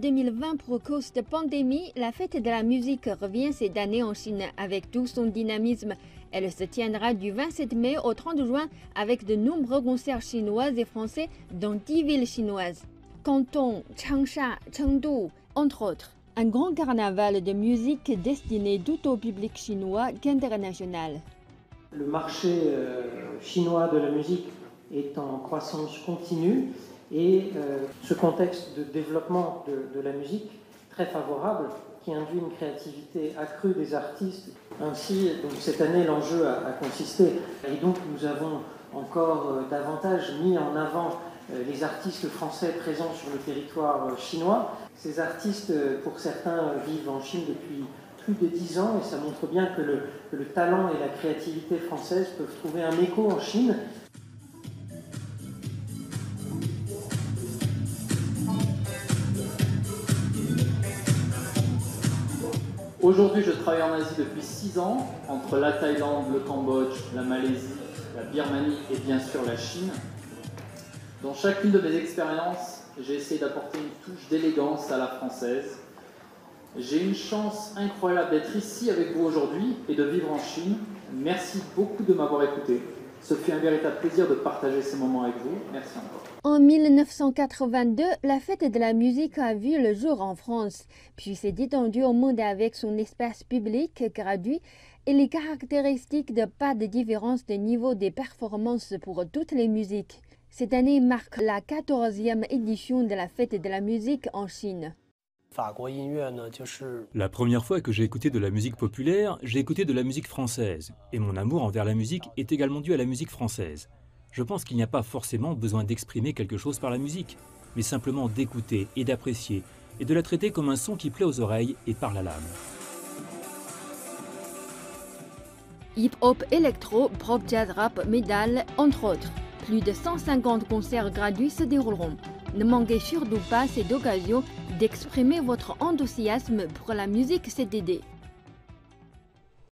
2020 pour cause de pandémie, la fête de la musique revient cette année en Chine avec tout son dynamisme. Elle se tiendra du 27 mai au 30 juin avec de nombreux concerts chinois et français dans 10 villes chinoises. Canton, Changsha, Chengdu, entre autres. Un grand carnaval de musique destiné tout au public chinois qu'international. Le marché chinois de la musique est en croissance continue et ce contexte de développement de la musique très favorable qui induit une créativité accrue des artistes. Ainsi, donc, cette année, l'enjeu a consisté, et donc nous avons encore davantage mis en avant les artistes français présents sur le territoire chinois. Ces artistes, pour certains, vivent en Chine depuis plus de 10 ans et ça montre bien que le talent et la créativité française peuvent trouver un écho en Chine. Aujourd'hui, je travaille en Asie depuis 6 ans, entre la Thaïlande, le Cambodge, la Malaisie, la Birmanie et bien sûr la Chine. Dans chacune de mes expériences, j'ai essayé d'apporter une touche d'élégance à la française. J'ai une chance incroyable d'être ici avec vous aujourd'hui et de vivre en Chine. Merci beaucoup de m'avoir écouté. Ce fut un véritable plaisir de partager ces moments avec vous. Merci encore. En 1982, la fête de la musique a vu le jour en France, puis s'est étendue au monde avec son espace public gratuit et les caractéristiques de pas de différence de niveau des performances pour toutes les musiques. Cette année marque la 14e édition de la fête de la musique en Chine. La première fois que j'ai écouté de la musique populaire, j'ai écouté de la musique française. Et mon amour envers la musique est également dû à la musique française. Je pense qu'il n'y a pas forcément besoin d'exprimer quelque chose par la musique, mais simplement d'écouter et d'apprécier, et de la traiter comme un son qui plaît aux oreilles et parle à l'âme. Hip-hop, électro, pop, jazz, rap, métal, entre autres. Plus de 150 concerts gratuits se dérouleront. Ne manquez surtout pas cette occasion d'exprimer votre enthousiasme pour la musique cet été.